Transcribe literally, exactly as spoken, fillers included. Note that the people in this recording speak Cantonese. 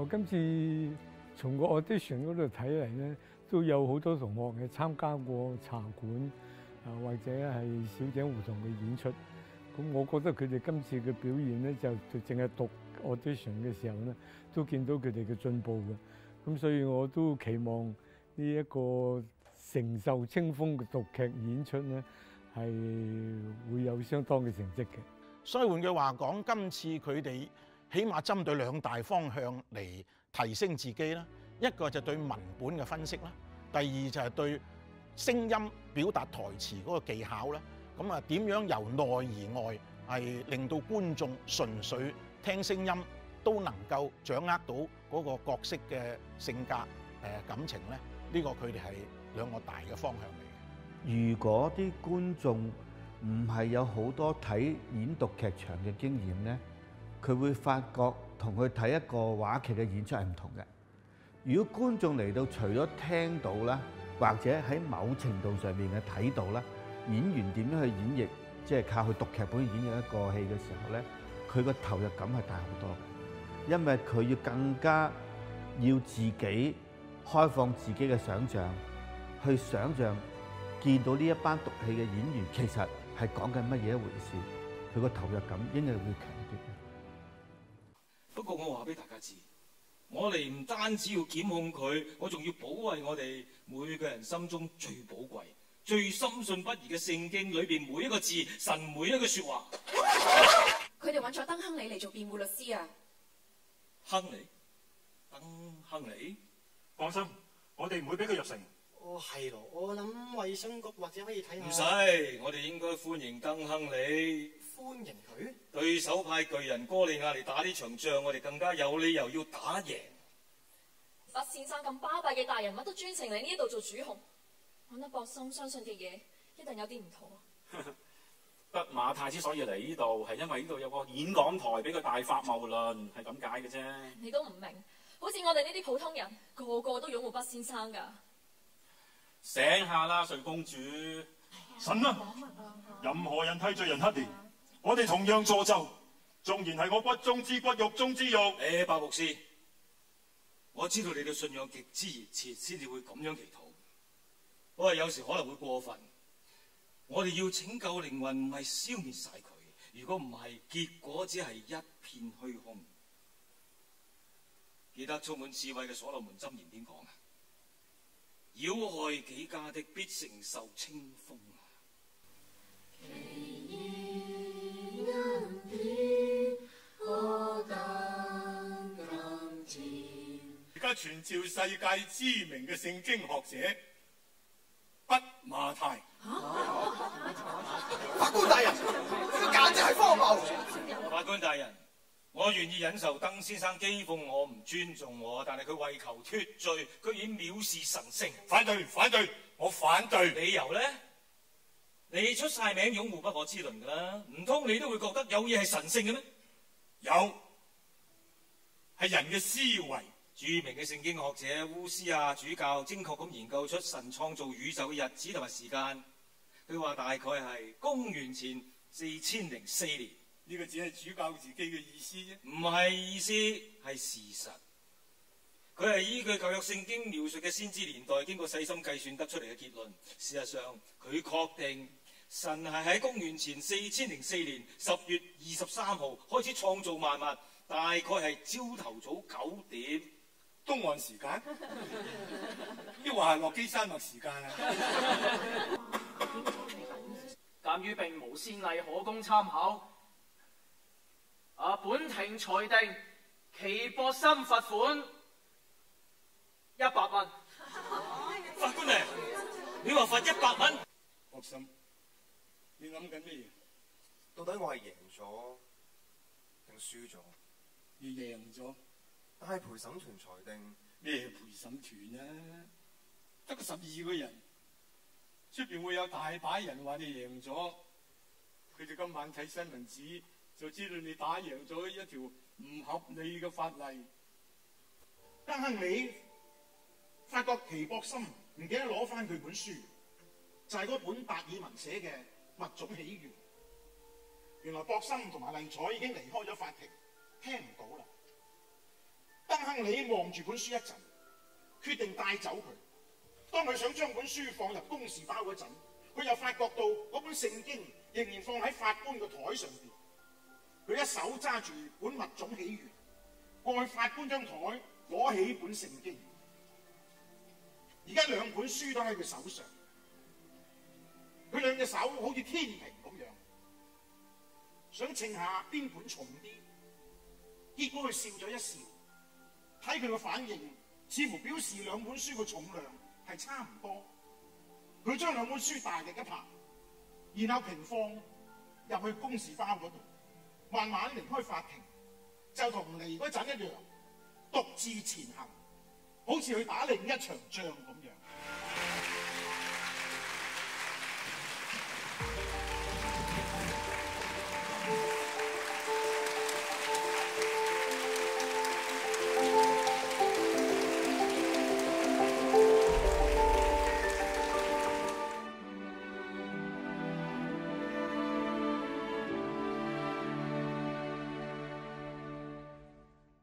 今次從個 audition 嗰度睇嚟咧，都有好多同學係參加過茶館啊，或者係小井胡同嘅演出。咁我覺得佢哋今次嘅表現咧，就就淨係讀 audition 嘅時候咧，都見到佢哋嘅進步嘅。咁所以我都期望呢一個承受清風嘅讀劇演出咧，係會有相當嘅成績嘅。 所以換句話講，今次佢哋起碼針對兩大方向嚟提升自己啦。一個就對文本嘅分析啦，第二就係對聲音表達台詞嗰個技巧啦。咁啊，點樣由內而外係令到觀眾純粹聽聲音都能夠掌握到嗰個角色嘅性格誒感情咧？呢個佢哋係兩個大嘅方向嚟嘅。 如果啲觀眾唔係有好多睇演讀劇場嘅經驗咧，佢會發覺同佢睇一個話劇嘅演出係唔同嘅。如果觀眾嚟到，除咗聽到啦，或者喺某程度上面嘅睇到啦，演員點樣去演繹，即係靠佢讀劇本演繹一個戲嘅時候咧，佢個投入感係大好多，因為佢要更加要自己開放自己嘅想像，去想像見到呢一班讀戲嘅演員其實係講緊乜嘢一回事，佢個投入感應該會強啲嘅。 不過我話俾大家知，我哋唔單止要檢控佢，我仲要保衞我哋每個人心中最寶貴、最深信不疑嘅聖經裏邊每一個字，神每一句説話。 佢哋揾咗鄧亨利嚟做辯護律師啊！ 亨利，鄧亨利， 放心，我哋唔會俾佢入城。 哦，係咯，我諗衛生局或者可以睇下。 唔使，我哋應該歡迎鄧亨利。 歡迎佢？ 對手派巨人哥利亞嚟打呢場仗，我哋更加有理由要打贏。 佛先生咁巴閉嘅大人物都專程嚟呢一度做主控，我覺得博森相信嘅嘢一定有啲唔妥啊！ 畢馬太之所以嚟呢度，係因為呢度有個演講台俾佢大發謬論，係咁解嘅啫。 你都唔明，好似我哋呢啲普通人，個個都擁護畢先生㗎。 醒下啦，瑞公主！ 神啊！任何人替罪人黑面，我哋同樣助咒。縱然係我骨中之骨、肉中之肉。 誒，白牧師，我知道你嘅信仰極之熱切，先至會咁樣祈禱。不過有時可能會過分。我哋要拯救靈魂，唔係消滅晒佢。如果唔係，結果只係一片虛空。記得充滿智慧嘅所羅門箴言點講啊？擾害己家的必承受清風啊！ 而家傳召世界知名嘅聖經學者畢馬太。 法官大人，呢個簡直係荒謬！ 法官大人，我願意忍受鄧先生譏諷我、唔尊重我，但係佢為求脫罪，居然藐視神聖。 反對，反對，我反對。 理由咧？你出晒名擁護不可知論噶啦，唔通你都會覺得有嘢係神聖嘅咩？ 有，係人嘅思維。 著名嘅聖經學者烏斯亞主教精確咁研究出神創造宇宙嘅日子同埋時間，佢話大概係公元前四千零四年。 呢個只係主教自己嘅意思啫， 唔係意思，係事實。佢係依據舊約聖經描述嘅先知年代，經過細心計算得出嚟嘅結論。事實上，佢確定神係喺公元前四千零四年十月二十三號開始創造萬物，大概係朝頭早九點。 東岸時間，抑或係落基山脈時間啊？ 鑑於並無先例可供參考，啊，本庭裁定祁博森罰款一百蚊。 法官啊，你話罰一百蚊？ 博森，你諗緊咩嘢？ 到底我係贏咗定輸咗？ 你贏咗。 但係陪審團裁定咩陪審團啊？得個十二個人，出邊會有大把人話你贏咗。佢哋今晚睇新聞紙就知道你打贏咗一條唔合理嘅法例。 鄧亨利發覺祁博森唔記得攞翻佢本書，就係、是、嗰本達爾文寫嘅《物種起源》。原來博森同埋麗彩已經離開咗法庭，聽唔到啦。 鄧亨利望住本書一陣，決定帶走佢。當佢想將本書放入公事包嗰陣，佢又發覺到嗰本聖經仍然放喺法官個台上邊。佢一手揸住本物種起源，過去法官張台攞起本聖經。而家兩本書都喺佢手上，佢兩隻手好似天平咁樣，想稱下邊本重啲。結果佢笑咗一笑，睇佢個反應，似乎表示兩本書嘅重量係差唔多。佢將兩本書大力一拍，然後平放入去公事包嗰度，慢慢離開法庭，就同嚟嗰陣一樣，獨自前行，好似去打另一場仗咁樣。